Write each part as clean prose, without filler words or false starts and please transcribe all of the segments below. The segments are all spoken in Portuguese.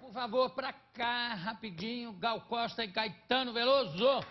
por favor, pra cá, rapidinho, Gal Costa e Caetano Veloso.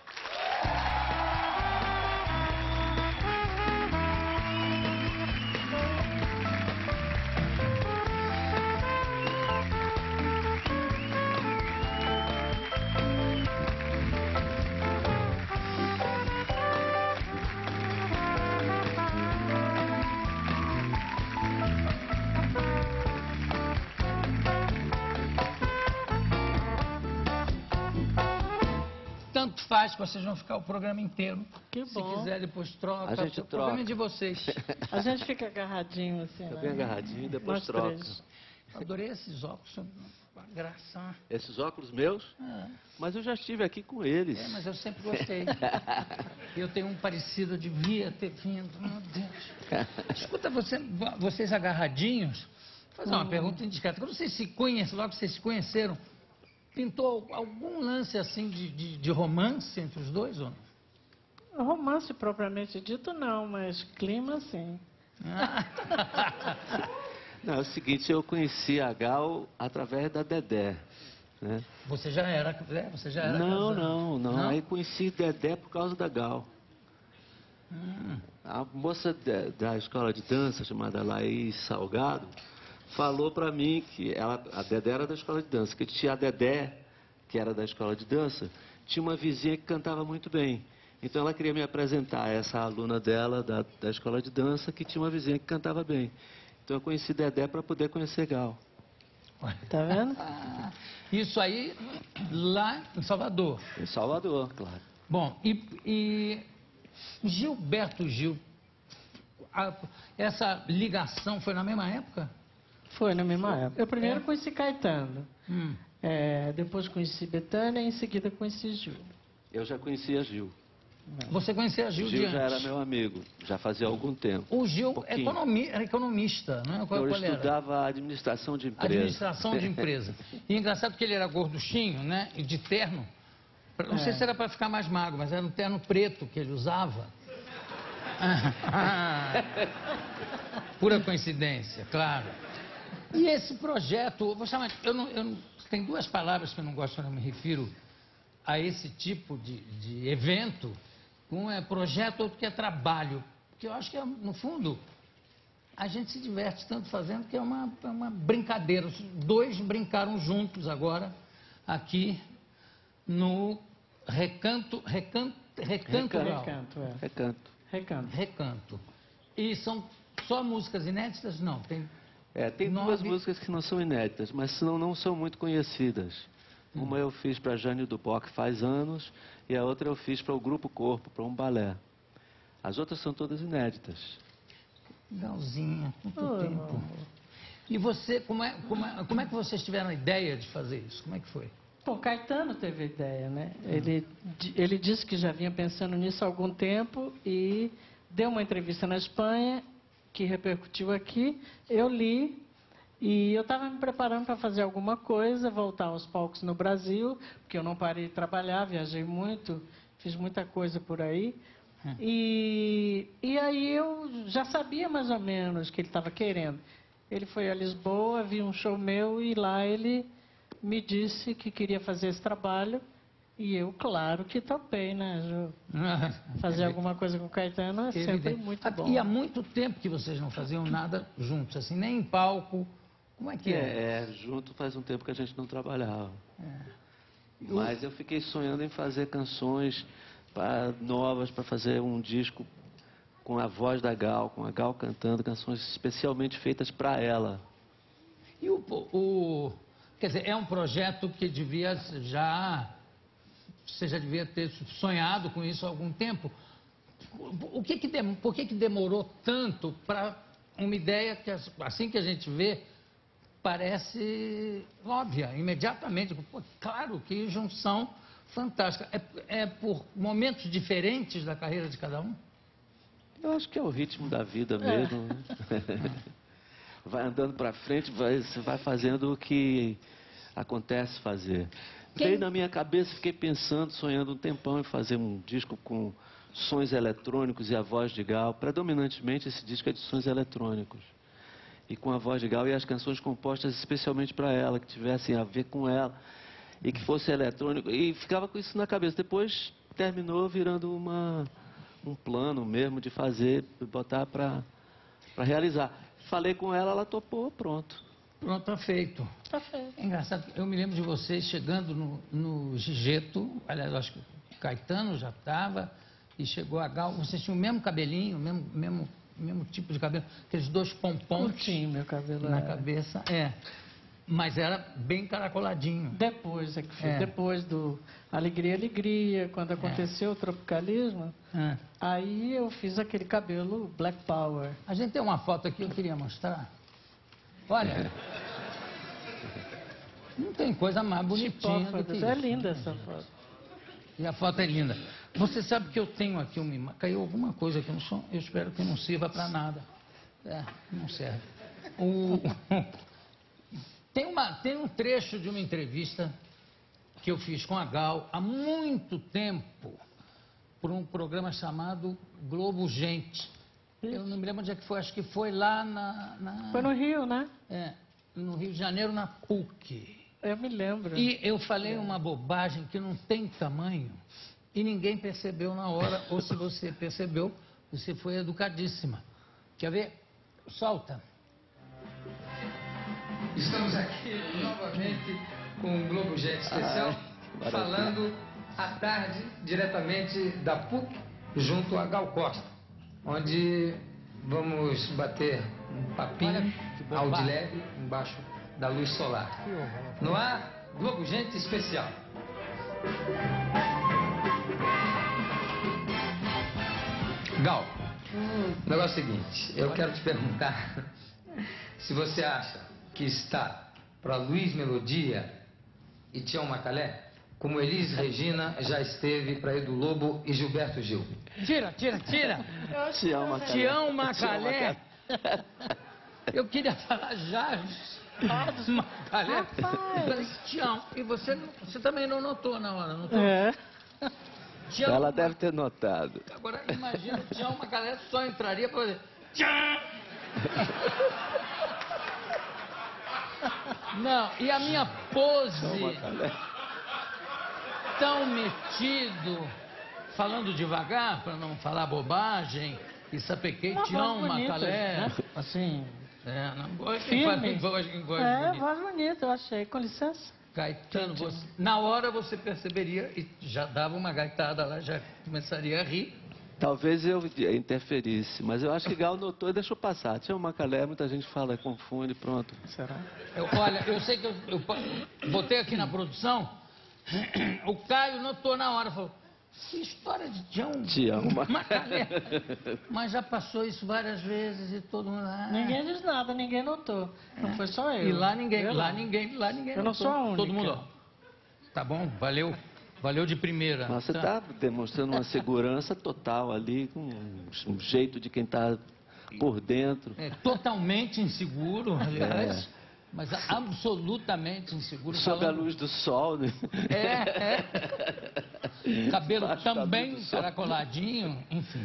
Tanto faz que vocês vão ficar o programa inteiro. Que Se bom. quiser, depois troca. A gente O programa troca. é de vocês. A gente fica agarradinho assim, Fica né? bem agarradinho, depois Nós troca. três. Adorei esses óculos, são uma graça. Esses óculos meus? É. Mas eu já estive aqui com eles. É, mas eu sempre gostei. Eu tenho um parecido, eu devia ter vindo, meu Deus. Escuta, vocês agarradinhos, vou fazer uma pergunta indiscreta. Quando vocês se conhecem, logo que vocês se conheceram, pintou algum lance assim de romance entre os dois ou não? Romance propriamente dito não, mas clima sim. Não, é o seguinte, eu conheci a Gal através da Dedé, né? Você já era Não, casado? não. Aí conheci Dedé por causa da Gal. A moça da escola de dança, chamada Laís Salgado, falou pra mim que a Dedé era da escola de dança, que tinha a Dedé, que era da escola de dança, tinha uma vizinha que cantava muito bem. Então ela queria me apresentar a essa aluna dela, da escola de dança, que tinha uma vizinha que cantava bem. Então eu conheci Dedé para poder conhecer Gal. Tá vendo? Isso aí lá em Salvador. Em Salvador, claro. Bom, e Gilberto Gil, essa ligação foi na mesma época? Foi na mesma época. Eu primeiro conheci Caetano, Hum. depois conheci Bethânia e em seguida conheci Gil. Eu já conhecia Gil. Você conhecia a Gil de Gil já antes? era meu amigo, já fazia algum tempo. O Gil pouquinho. era economista, não é? Qual Eu era? estudava administração de empresa. Administração de empresa. E engraçado que ele era gorduchinho, né? E de terno. Não sei se era para ficar mais magro, mas era um terno preto que ele usava. Pura coincidência, claro. E esse projeto, vou chamar, tem duas palavras que eu não gosto quando eu me refiro a esse tipo de evento. Um é projeto, outro que é trabalho. Porque eu acho que, no fundo, a gente se diverte tanto fazendo que é uma brincadeira. Os dois brincaram juntos agora, aqui no Recanto. Gal? Recanto. E são só músicas inéditas? Não, tem... Tem duas músicas que não são inéditas, mas não são muito conhecidas. Uma eu fiz para Jânio Duboc faz anos e a outra eu fiz para o Grupo Corpo, para um balé. As outras são todas inéditas. Legalzinha, muito tempo. E você, como é que vocês tiveram a ideia de fazer isso? Como é que foi? Bom, Caetano teve a ideia, né? Ele disse que já vinha pensando nisso há algum tempo e deu uma entrevista na Espanha que repercutiu aqui. Eu li e eu estava me preparando para fazer alguma coisa, voltar aos palcos no Brasil, porque eu não parei de trabalhar, viajei muito, fiz muita coisa por aí. E aí eu já sabia mais ou menos o que ele estava querendo. Ele foi a Lisboa, viu um show meu e lá ele me disse que queria fazer esse trabalho. E eu, claro que topei, né, Ju? Fazer alguma coisa com o Caetano é sempre muito bom. E há muito tempo que vocês não faziam nada juntos, assim, nem em palco. Como é que é? Junto faz um tempo que a gente não trabalhava. Mas eu fiquei sonhando em fazer canções novas, para fazer um disco com a voz da Gal, com a Gal cantando canções especialmente feitas para ela. E quer dizer, é um projeto que você já devia ter sonhado com isso há algum tempo. Por que demorou tanto para uma ideia que, assim que a gente vê, parece óbvia, imediatamente? Pô, claro, que junção fantástica. É por momentos diferentes da carreira de cada um? Eu acho que é o ritmo da vida mesmo. Né? Vai andando para frente, você vai fazendo o que acontece fazer. Veio na minha cabeça, fiquei pensando, sonhando um tempão em fazer um disco com sons eletrônicos e a voz de Gal. Predominantemente esse disco é de sons eletrônicos. e com a voz de Gal e as canções compostas especialmente para ela, que tivessem a ver com ela e que fosse eletrônico. E ficava com isso na cabeça. Depois terminou virando um plano mesmo de fazer, de botar para realizar. Falei com ela, ela topou, pronto. Pronto, tá feito. Tá feito. É engraçado, eu me lembro de vocês chegando no Gigeto, aliás, eu acho que o Caetano já estava, e chegou a Gal, vocês tinham o mesmo cabelinho, o mesmo tipo de cabelo, aqueles dois pompons Curtinho meu cabelo. na cabeça. É, mas era bem caracoladinho. Depois é que foi. É. Depois do Alegria, Alegria, quando aconteceu o tropicalismo, É. aí eu fiz aquele cabelo Black Power. A gente tem uma foto aqui, eu queria mostrar. Olha, não tem coisa mais bonitinha do que É isso. linda essa foto. E a foto é linda. Você sabe que eu tenho aqui caiu alguma coisa aqui no som, eu espero que não sirva para nada. É, não serve. Tem um trecho de uma entrevista que eu fiz com a Gal há muito tempo, por um programa chamado Globo Gente. Eu não me lembro onde é que foi, acho que foi lá Foi no Rio, né? no Rio de Janeiro, na PUC. Eu me lembro. E eu falei uma bobagem que não tem tamanho e ninguém percebeu na hora, ou se você percebeu, você foi educadíssima. Quer ver? Solta. Estamos aqui novamente com o Globo Gente Especial, falando à tarde diretamente da PUC, junto a Gal Costa, onde vamos bater um papinho ao de leve embaixo da luz solar. No ar, Globo Gente Especial. Gal, o negócio é o seguinte, eu quero te perguntar se você acha que está para Luiz Melodia e Tião Macalé, como Elis Regina já esteve para Edu Lobo e Gilberto Gil. Tira! Tião Macalé. Tião Macalé. Eu queria falar Jardim Macalé. Eu falei, Tião, e você também não notou na hora, notou? É. Tião, Ela deve ter notado. Agora imagina o Tião Macalé só entraria para fazer Tchau! Não, e a minha pose tão metido, falando devagar para não falar bobagem, e sapequei Tião Macalé. Né? Assim, Não gosto de firme. voz bonita. Voz bonita, eu achei. Com licença. Caetano, na hora você perceberia e já dava uma gaitada lá, já começaria a rir. Talvez eu interferisse, mas eu acho que Gal notou e deixou passar. Tião Macalé, muita gente fala, confunde, pronto. Será? Olha, eu sei que eu botei aqui na produção, o Caio notou na hora, falou, que história de Tião Macalé. Mas já passou isso várias vezes e todo mundo... Ninguém diz nada, ninguém notou. Não foi só eu. E lá ninguém Eu notou. não sou a única. Todo mundo, ó. Tá bom, valeu de primeira. Mas você está demonstrando uma segurança total ali, com um jeito de quem está por dentro. Totalmente inseguro, aliás. Mas absolutamente inseguro. Sob a luz do sol, né? Cabelo Baixo da também luz do sol. caracoladinho, enfim.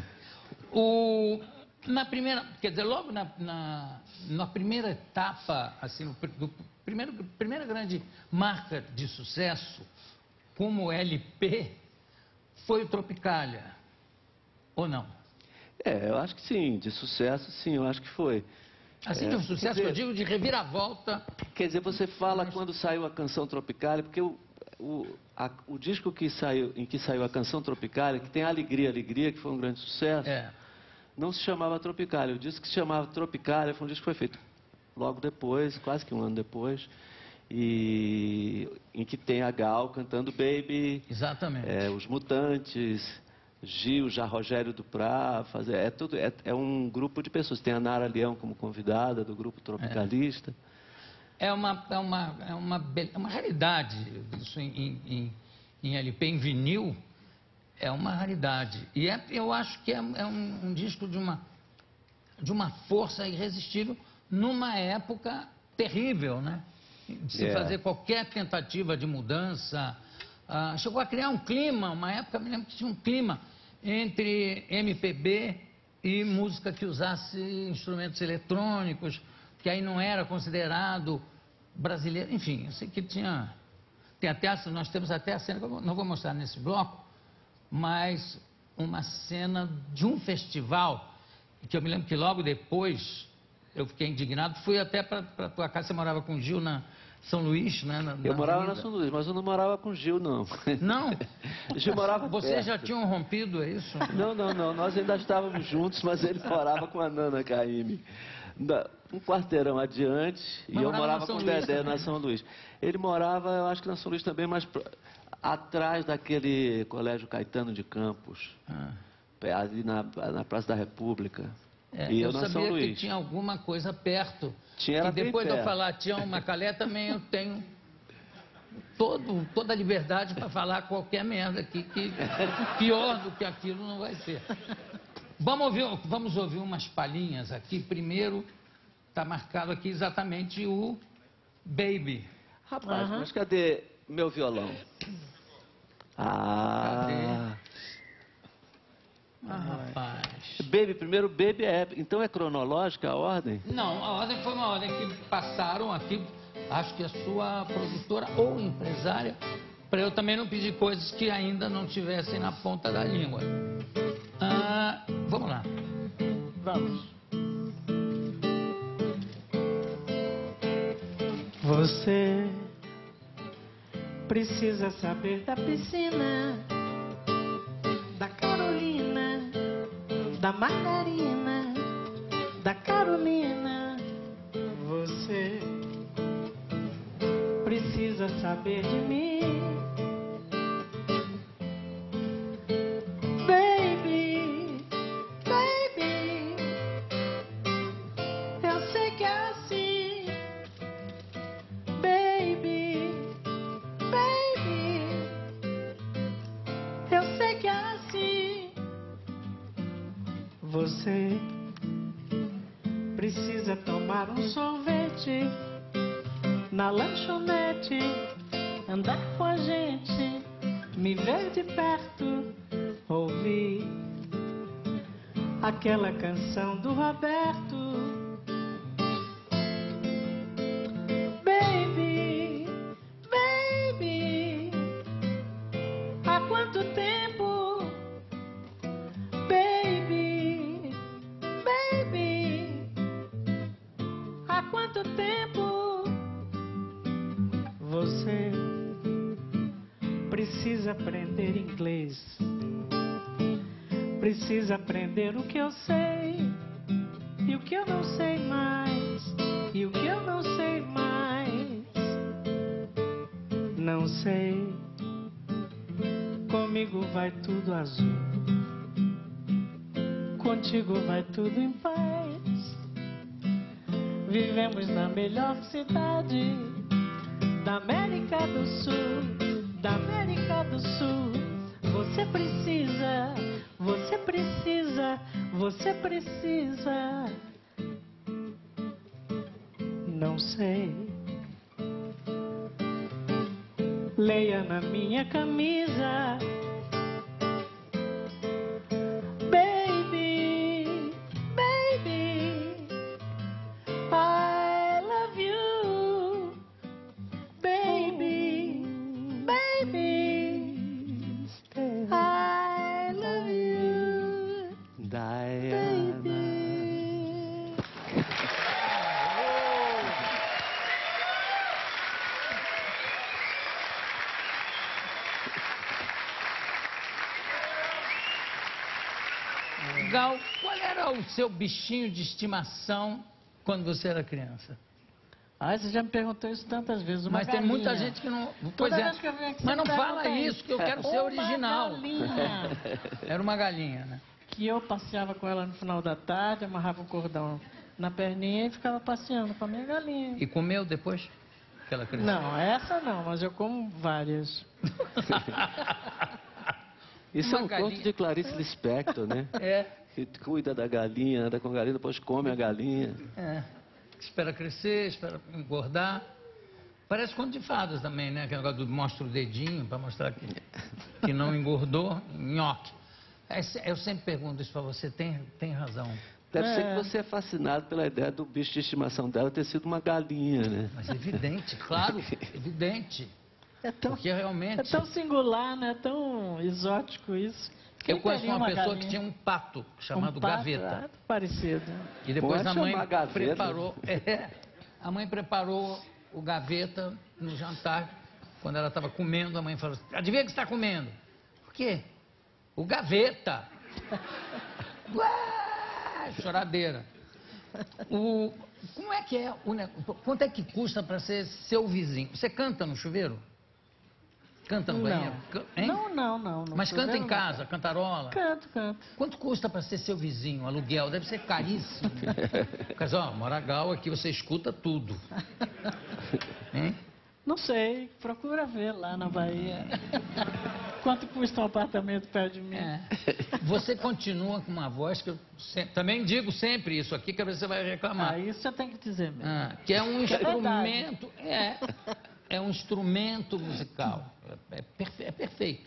Na primeira, quer dizer, logo na primeira etapa, assim, primeira grande marca de sucesso, como LP, foi o Tropicália, ou não? Eu acho que sim, de sucesso sim, eu acho que foi. Assim, de um sucesso, eu digo, de reviravolta. Quer dizer, você fala quando saiu a canção Tropicália, porque o disco em que saiu a canção Tropicália, que tem Alegria, Alegria, que foi um grande sucesso, não se chamava Tropicália. O disco que se chamava Tropicália foi um disco que foi feito logo depois, quase que um ano depois, e em que tem a Gal cantando Baby, Exatamente. os Mutantes, Gil, já Rogério Duprá, é um grupo de pessoas. Tem a Nara Leão como convidada do grupo Tropicalista. É uma raridade isso em LP, em vinil, é uma raridade. E eu acho que é um disco de uma força irresistível numa época terrível, né? De se fazer qualquer tentativa de mudança. Chegou a criar um clima, uma época, me lembro que tinha um clima entre MPB e música que usasse instrumentos eletrônicos. que aí não era considerado brasileiro. Enfim, eu sei que tinha... Nós temos até a cena, que eu não vou mostrar nesse bloco, mas uma cena de um festival, que eu me lembro que logo depois eu fiquei indignado, fui até para a tua casa, você morava com o Gil na São Luís, né? Eu morava na São Luís, mas eu não morava com o Gil, não. Não? O Gil morava Vocês perto. já tinham rompido, é isso? Não, nós ainda estávamos juntos, mas ele morava com a Nana Caymmi. Um quarteirão adiante, Mas e eu morava São com o Luís Dedé também, na São Luís. Ele morava, eu acho que na São Luís também, mas atrás daquele Colégio Caetano de Campos, ali na Praça da República. E eu na São sabia Luís. que tinha alguma coisa perto. Tinha, era e depois bem de eu perto. falar tinha uma Macalé, também eu tenho toda a liberdade para falar qualquer merda aqui, que pior do que aquilo não vai ser. Vamos ouvir umas palhinhas aqui. Primeiro, está marcado aqui exatamente o Baby. Rapaz, mas cadê meu violão? Cadê? Rapaz. Baby, primeiro Baby então é cronológica a ordem? Não, a ordem foi uma ordem que passaram aqui, acho que a sua produtora ou empresária, para eu também não pedir coisas que ainda não tivessem na ponta da língua. Vamos lá. Vamos. Você precisa saber da piscina, da Carolina, da Margarina, da Carolina. Você precisa saber de mim, baby, baby. Eu sei que é assim, baby, baby. Eu sei que é assim. Você precisa tomar um sorvete na lanchonete, andar com a gente, me ver de perto, ouvir aquela canção do Roberto. Baby, baby, há quanto tempo? Baby, baby, há quanto tempo? Você precisa aprender inglês, precisa aprender o que eu sei e o que eu não sei mais, e o que eu não sei mais. Não sei, comigo vai tudo azul, contigo vai tudo em paz. Vivemos na melhor cidade da América do Sul, da América do Sul. Você precisa, você precisa, você precisa. Não sei. Leia na minha camisa, baby, baby, I love you. Baby, baby, I love you, Diana. baby. Gal, qual era o seu bichinho de estimação quando você era criança? Ah, você já me perguntou isso tantas vezes. Uma Mas tem galinha. muita gente que não... Pois Toda é. vez que eu venho aqui, Mas você não me fala pergunta isso, que eu quero ser original. Uma galinha. Era uma galinha, né? Que eu passeava com ela no final da tarde, amarrava um cordão na perninha e ficava passeando com a minha galinha. E comeu depois que ela cresceu? Não, essa não, mas eu como várias. Isso é Uma um galinha. conto de Clarice Lispector, né? É, Que cuida da galinha, anda com a galinha, depois come a galinha. é. Espera crescer, espera engordar. Parece conto de fadas também, né? Aquele negócio do mostra o dedinho para mostrar que não engordou, nhoque. Eu sempre pergunto isso para você, tem razão. Deve ser que você é fascinado pela ideia do bicho de estimação dela ter sido uma galinha, né? Mas evidente, claro, evidente. Porque realmente... É tão singular, né? Tão exótico isso. Quem Eu conheço teria uma pessoa galinha? que tinha um pato chamado Um pato? Gaveta. Ah, parecido. E depois Pode a mãe chamar Gaveta. preparou... a mãe preparou o Gaveta no jantar. Quando ela estava comendo, a mãe falou assim, adivinha o que você está comendo? O quê? O Gaveta. Ué, choradeira. Como é que é o negócio? Quanto é que custa para ser seu vizinho? Você canta no chuveiro? Canta no banheiro? Hein? Não. Mas canta em casa, cantarola? Canto. Quanto custa para ser seu vizinho? Aluguel? Deve ser caríssimo. Porque, ó, Moragal, aqui você escuta tudo. Hein? Não sei, procura ver lá na Bahia. Quanto custa um apartamento perto de mim? Você continua com uma voz que eu também digo sempre isso aqui, que às vezes você vai reclamar. Isso você tem que dizer mesmo. Que é um verdade. instrumento. É um instrumento musical. É perfeito.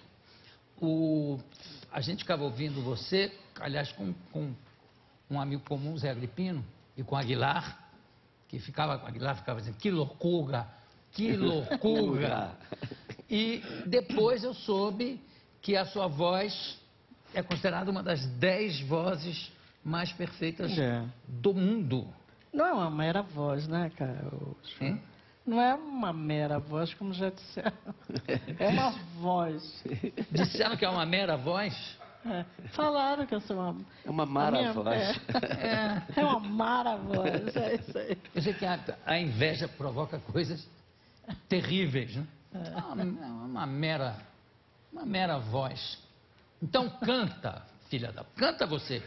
A gente ficava ouvindo você, aliás, com um amigo comum, Zé Agripino, e com Aguilar, Aguilar ficava dizendo, que loucura! Que loucura! E depois eu soube que a sua voz é considerada uma das 10 vozes mais perfeitas do mundo. Não é uma mera voz, né, cara? Hein? Não é uma mera voz, como já disseram. É uma voz. Disseram que é uma mera voz? Falaram que eu sou uma... É uma mara voz. É uma mara voz, é isso aí. Eu sei que a inveja provoca coisas terríveis, né? Uma mera voz. Então canta, filha da... Canta você.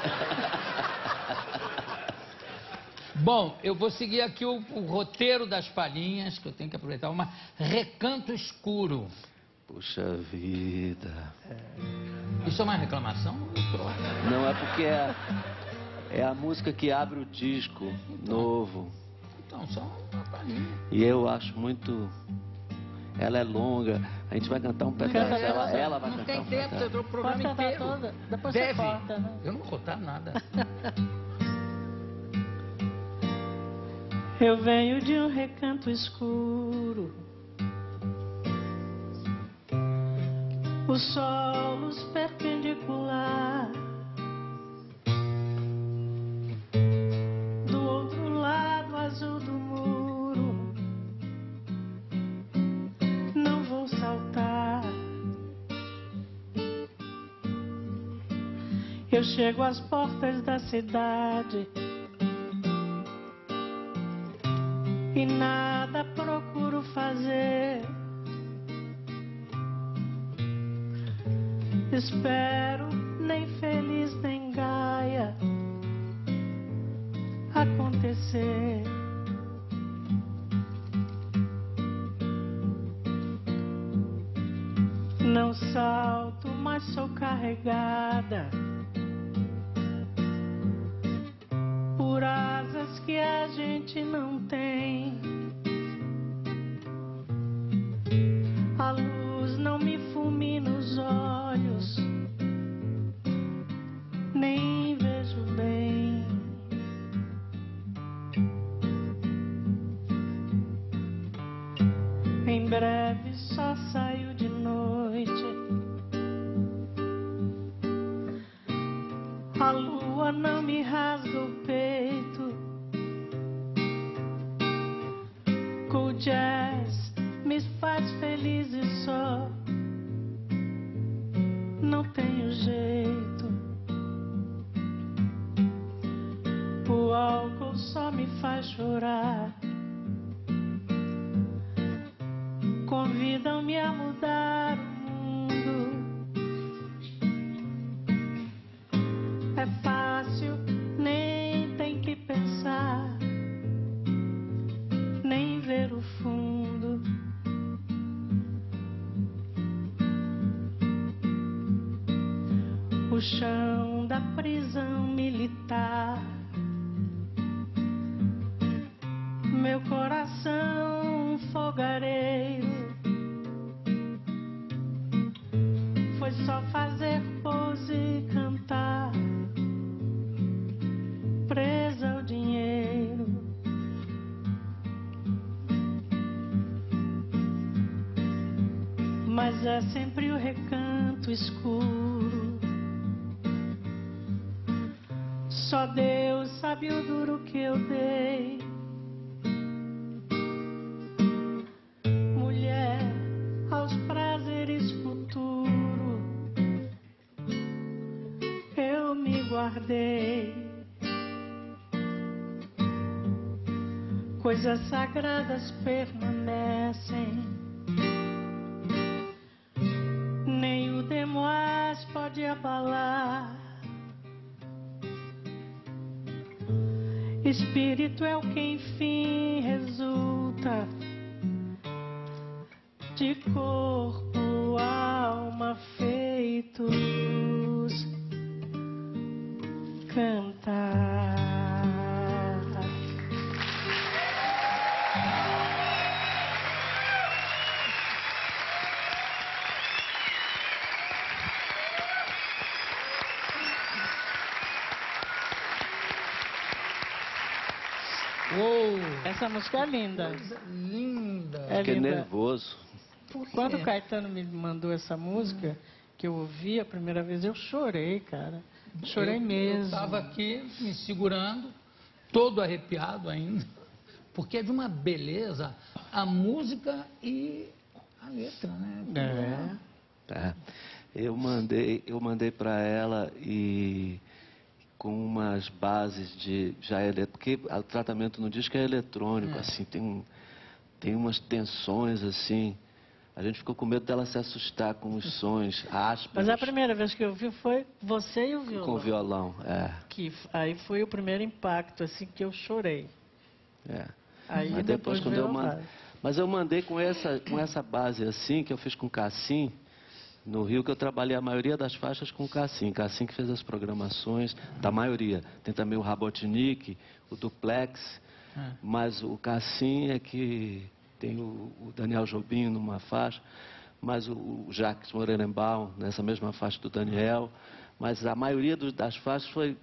Bom, eu vou seguir aqui o roteiro das palhinhas, que eu tenho que aproveitar. Uma Recanto Escuro. Puxa vida. Isso é uma reclamação? Não, é porque é a música que abre o disco novo. Então, só uma palhinha. E eu acho muito... Ela é longa, a gente vai cantar um pedaço, ela vai não cantar tem um tempo, pedaço. você deu o programa Pode cantar inteiro. toda, depois Deve. você corta, né? Eu não vou cortar nada. Eu venho de um recanto escuro, os solos perpendicular, do outro lado azul do muro, não vou saltar. Eu chego às portas da cidade e nada procuro fazer. Espero nem feliz nem gaia acontecer. Não salto, mas sou carregada por asas que a gente não tem. A luz não me fulmina os olhos, nem vejo bem. Em breve só saio de noite. A lua não me rasga o peito. Cool jazz me faz feliz e só. Não tenho jeito. O álcool só me faz chorar. Convidam-me a mudar o mundo. É fácil, nem tem que pensar, nem ver o fundo. O chão da prisão militar, meu coração um fogareiro. Foi só fazer pose e cantar mas é sempre o recanto escuro. Só Deus sabe o duro que eu dei. Mulher, aos prazeres futuros eu me guardei. Coisas sagradas permanecem, nem o demais pode abalar. Espírito é o que enfim resulta de corpo, alma feitos cantar. Uou! Essa música é linda. Coisa linda! É Fiquei linda. nervoso. Quando o Caetano me mandou essa música, que eu ouvi a primeira vez, eu chorei, cara. Chorei mesmo. Eu estava aqui me segurando, todo arrepiado ainda, porque é de uma beleza a música e a letra, né? É. Eu mandei para ela e com umas bases de porque o tratamento no disco é eletrônico, assim, tem umas tensões assim. A gente ficou com medo dela se assustar com os sons ásperos. Mas a primeira vez que eu vi foi você e o violão. Com o violão, é. Aí foi o primeiro impacto, assim, que eu chorei. É. Aí Mas depois quando veio eu a mandei, base. mas eu mandei com essa base assim, que eu fiz com o Cassim, no Rio, que eu trabalhei a maioria das faixas com o Cassim. Cassim que fez as programações, da maioria. Tem também o Rabotnik, o Duplex, mas o Cassim é que tem o Daniel Jobim numa faixa, mas o Jacques Morelenbaum nessa mesma faixa do Daniel. Mas a maioria das faixas foi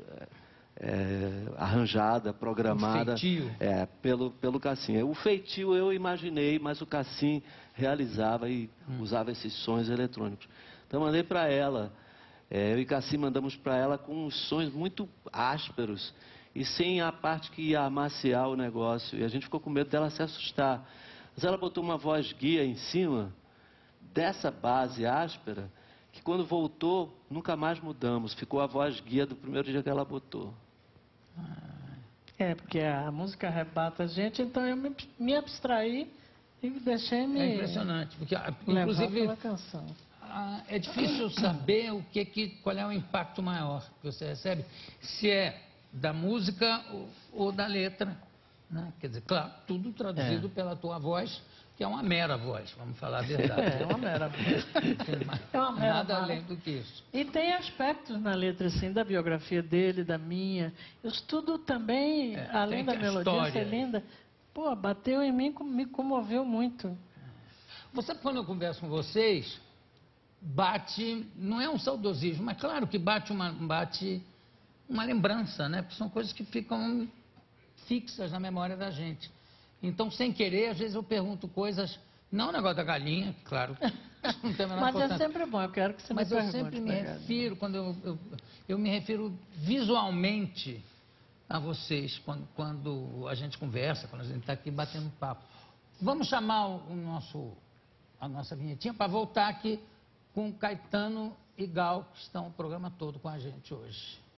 arranjada, programada pelo Cassim. O feitio eu imaginei, mas o Cassim realizava e usava esses sons eletrônicos. Então eu mandei para ela, eu e Cassim mandamos para ela com uns sons muito ásperos e sem a parte que ia amaciar o negócio. E a gente ficou com medo dela se assustar. Mas ela botou uma voz guia em cima dessa base áspera, que quando voltou, nunca mais mudamos. Ficou a voz guia do primeiro dia que ela botou. Porque a música arrebata a gente, então eu me abstraí e deixei me É impressionante, porque levar inclusive pela canção. é difícil saber qual é o impacto maior que você recebe, se é da música ou da letra, né? Quer dizer, claro, tudo traduzido pela tua voz, que é uma mera voz, vamos falar a verdade. É uma mera voz. É uma mera Nada voz. além do que isso. E tem aspectos na letra, assim, da biografia dele, da minha. Isso tudo também, além da melodia ser linda, pô, bateu em mim, me comoveu muito. Você, quando eu converso com vocês, bate, não é um saudosismo, mas claro que bate uma lembrança, né? Porque são coisas que ficam fixas na memória da gente. Então, sem querer, às vezes eu pergunto coisas, não o negócio da galinha, claro, não tem a menor Mas importância. é sempre bom, eu quero que você Mas me eu pergunte. sempre me refiro, quando eu me refiro visualmente a vocês, quando a gente conversa, quando a gente está aqui batendo papo. Vamos chamar a nossa vinhetinha para voltar aqui com Caetano e Gal, que estão o programa todo com a gente hoje.